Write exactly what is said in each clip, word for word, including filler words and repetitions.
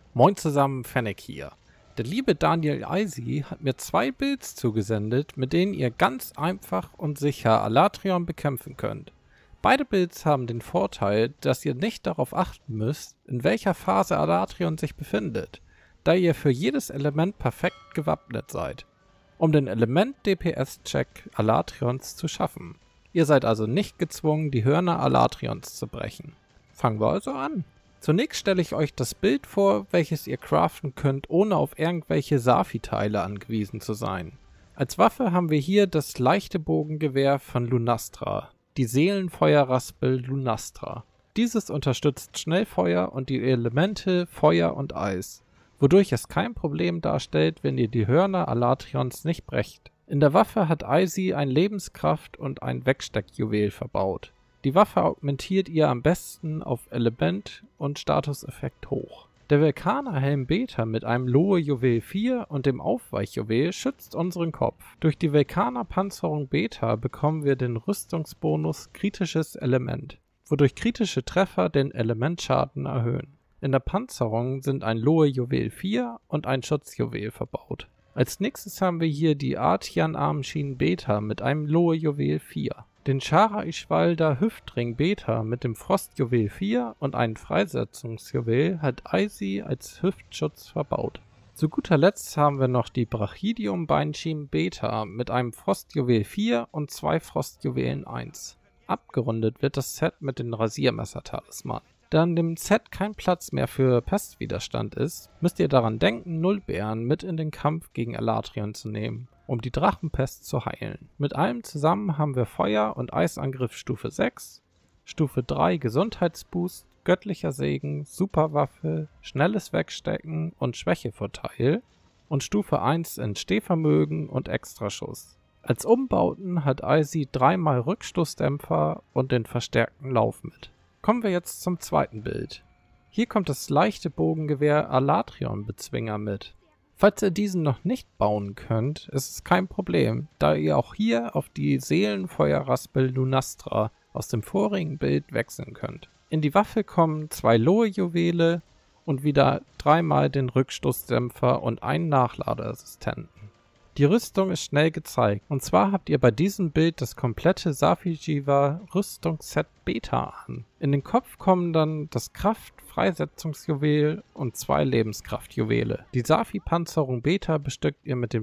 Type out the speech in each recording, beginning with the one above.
Moin zusammen, Fennec hier. Der liebe Daniel Eisi hat mir zwei Builds zugesendet, mit denen ihr ganz einfach und sicher Alatreon bekämpfen könnt. Beide Builds haben den Vorteil, dass ihr nicht darauf achten müsst, in welcher Phase Alatreon sich befindet, da ihr für jedes Element perfekt gewappnet seid, um den Element-D P S-Check Alatreons zu schaffen. Ihr seid also nicht gezwungen, die Hörner Alatreons zu brechen. Fangen wir also an. Zunächst stelle ich euch das Bild vor, welches ihr craften könnt, ohne auf irgendwelche Safi-Teile angewiesen zu sein. Als Waffe haben wir hier das leichte Bogengewehr von Lunastra, die Seelenfeuerraspel Lunastra. Dieses unterstützt Schnellfeuer und die Elemente Feuer und Eis, wodurch es kein Problem darstellt, wenn ihr die Hörner Alatreons nicht brecht. In der Waffe hat Eisi ein Lebenskraft und ein Wegsteckjuwel verbaut. Die Waffe augmentiert ihr am besten auf Element und Statuseffekt hoch. Der Velkaner-Helm Beta mit einem Lohe-Juwel vier und dem Aufweichjuwel schützt unseren Kopf. Durch die Velkaner-Panzerung Beta bekommen wir den Rüstungsbonus Kritisches Element, wodurch kritische Treffer den Elementschaden erhöhen. In der Panzerung sind ein Lohe-Juwel vier und ein Schutzjuwel verbaut. Als nächstes haben wir hier die Artian-Armschienen Beta mit einem Lohe-Juwel vier. Den Chara-Ishwalder Hüftring Beta mit dem Frostjuwel vier und einem Freisetzungsjuwel hat Eisi als Hüftschutz verbaut. Zu guter Letzt haben wir noch die Brachidium Beinschienen Beta mit einem Frostjuwel vier und zwei Frostjuwelen eins. Abgerundet wird das Set mit den Rasiermesser-Talismanen. Da in dem Set kein Platz mehr für Pestwiderstand ist, müsst ihr daran denken, Nullbeeren mit in den Kampf gegen Alatreon zu nehmen, um die Drachenpest zu heilen. Mit allem zusammen haben wir Feuer- und Eisangriff Stufe sechs, Stufe drei Gesundheitsboost, göttlicher Segen, Superwaffe, schnelles Wegstecken und Schwächevorteil und Stufe eins Entstehvermögen und Extraschuss. Als Umbauten hat Eisi dreimal Rückstoßdämpfer und den verstärkten Lauf mit. Kommen wir jetzt zum zweiten Bild. Hier kommt das leichte Bogengewehr Alatreon-Bezwinger mit. Falls ihr diesen noch nicht bauen könnt, ist es kein Problem, da ihr auch hier auf die Seelenfeuerraspel Lunastra aus dem vorigen Bild wechseln könnt. In die Waffe kommen zwei Lohe-Juwele und wieder dreimal den Rückstoßdämpfer und einen Nachladeassistenten. Die Rüstung ist schnell gezeigt, und zwar habt ihr bei diesem Bild das komplette Safi'jiiva Rüstungsset Beta an. In den Kopf kommen dann das Kraft-Freisetzungsjuwel und zwei Lebenskraftjuwele. Die Safi-Panzerung Beta bestückt ihr mit dem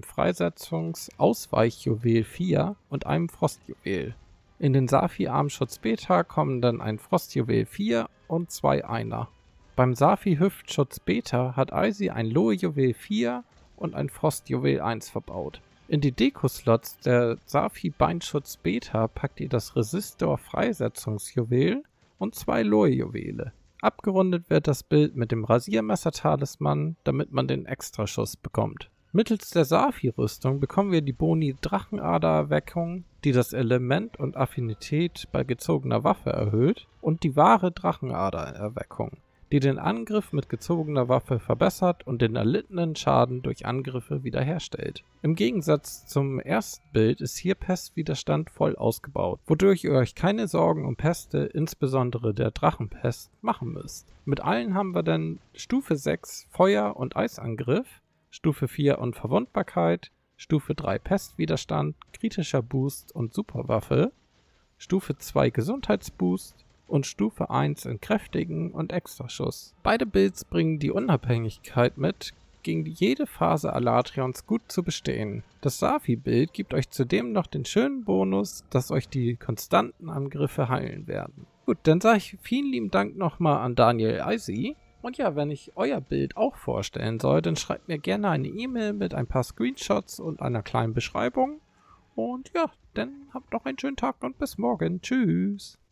Freisetzungs-Ausweichjuwel vier und einem Frostjuwel. In den Safi-Armschutz Beta kommen dann ein Frostjuwel vier und zwei Einer. Beim Safi-Hüftschutz Beta hat Eisi ein Lohe-Juwel vier und ein Frostjuwel eins verbaut. In die Deko-Slots der Safi-Beinschutz Beta packt ihr das Resistor-Freisetzungsjuwel und zwei Lohe-Juwele. Abgerundet wird das Bild mit dem Rasiermesser-Talisman, damit man den Extraschuss bekommt. Mittels der Safi-Rüstung bekommen wir die Boni Drachenader-Erweckung, die das Element und Affinität bei gezogener Waffe erhöht, und die wahre Drachenader-Erweckung, die den Angriff mit gezogener Waffe verbessert und den erlittenen Schaden durch Angriffe wiederherstellt. Im Gegensatz zum ersten Bild ist hier Pestwiderstand voll ausgebaut, wodurch ihr euch keine Sorgen um Peste, insbesondere der Drachenpest, machen müsst. Mit allen haben wir dann Stufe sechs Feuer- und Eisangriff, Stufe vier Unverwundbarkeit, Stufe drei Pestwiderstand, kritischer Boost und Superwaffe, Stufe zwei Gesundheitsboost, und Stufe eins Entkräftigen und Extraschuss. Beide Builds bringen die Unabhängigkeit mit, gegen jede Phase Alatreons gut zu bestehen. Das Safi-Bild gibt euch zudem noch den schönen Bonus, dass euch die konstanten Angriffe heilen werden. Gut, dann sage ich vielen lieben Dank nochmal an Daniel Eisi. Und ja, wenn ich euer Bild auch vorstellen soll, dann schreibt mir gerne eine E-Mail mit ein paar Screenshots und einer kleinen Beschreibung. Und ja, dann habt noch einen schönen Tag und bis morgen. Tschüss.